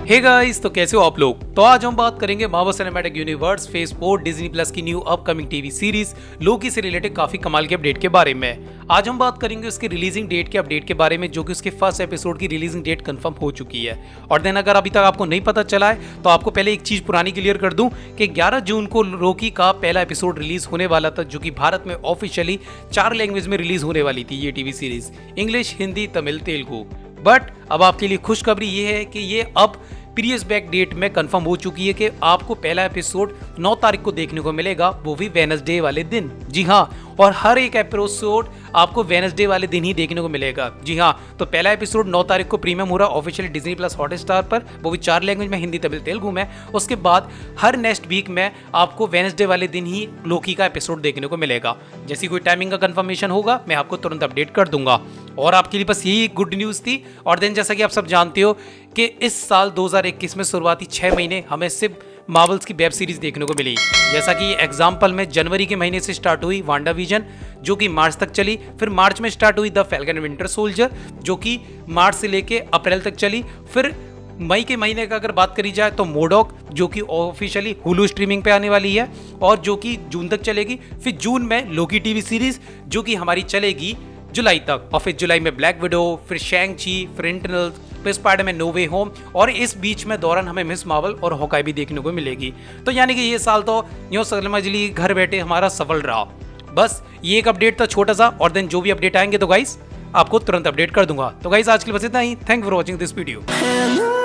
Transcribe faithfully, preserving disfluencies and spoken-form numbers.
Hey guys, तो कैसे हो आप लोग। तो आज हम बात करेंगे Marvel Cinematic Universe phase four Disney plus की new upcoming TV series Loki से रिलेटेड काफी कमाल के अपडेट के बारे में। आज हम बात करेंगे उसके रिलीजिंग डेट के अपडेट के बारे में, जो कि उसके फर्स्ट एपिसोड की रिलीजिंग डेट कंफर्म हो चुकी है। और देन अगर अभी तक आपको नहीं पता चला है तो आपको पहले एक चीज पुरानी क्लियर कर दूं कि ग्यारह जून को लोकी का पहला एपिसोड रिलीज होने वाला था, जो कि भारत में ऑफिशियली चार लैंग्वेज में रिलीज होने वाली थी ये TV series, English, Hindi, Tamil, Telugu. But अब आपके लिए खुशखबरी ये है कि ये अब प्रीवियस बैक डेट में कंफर्म हो चुकी है कि आपको पहला एपिसोड नौ तारीख को देखने को मिलेगा, वो भी वेडनेसडे वाले दिन। जी हाँ, और हर एक एपिसोड आपको वेडनेसडे वाले दिन ही देखने को मिलेगा। जी हाँ, तो पहला एपिसोड नौ तारीख को प्रीमियम हो रहा है ऑफिशियल डिज्नी प्लस हॉटस्टार पर, वो भी चार लैंग्वेज में, हिंदी, तमिल, तेलुगु में। उसके बाद हर नेक्स्ट वीक में आपको वेडनेसडे वाले दिन ही लोकी का एपिसोड देखने को मिलेगा। जैसी कोई टाइमिंग का कंफर्मेशन होगा मैं आपको तुरंत अपडेट कर दूंगा। और आपके लिए बस यही गुड न्यूज़ थी। और देन जैसा कि आप सब जानते हो कि इस साल दो हज़ार इक्कीस में शुरुआती छः महीने हमें सिर्फ मार्वल्स की वेब सीरीज देखने को मिली। जैसा कि एग्जाम्पल में जनवरी के महीने से स्टार्ट हुई वांडा विजन, जो कि मार्च तक चली। फिर मार्च में स्टार्ट हुई द फैल्कन विंटर सोल्जर, जो कि मार्च से लेके अप्रैल तक चली। फिर मई के महीने का अगर बात करी जाए तो मोडॉक, जो कि ऑफिशियली हुलू स्ट्रीमिंग पे आने वाली है और जो कि जून तक चलेगी। फिर जून में लोकी टीवी सीरीज, जो कि हमारी चलेगी जुलाई तक। और फिर जुलाई में ब्लैक विडो, फिर शैंग ची, फिर इंटरनल, फिर स्पाइडरमैन नो वे होम, और इस बीच में दौरान हमें मिस मार्वल और हॉकाई भी देखने को मिलेगी। तो यानी कि ये साल तो यूँ समझली घर बैठे हमारा सफल रहा। बस ये एक अपडेट था छोटा सा, और देन जो भी अपडेट आएंगे तो गाइस आपको तुरंत अपडेट कर दूंगा। तो गाइस आज के लिए बस इतना ही। Thank for watching this video.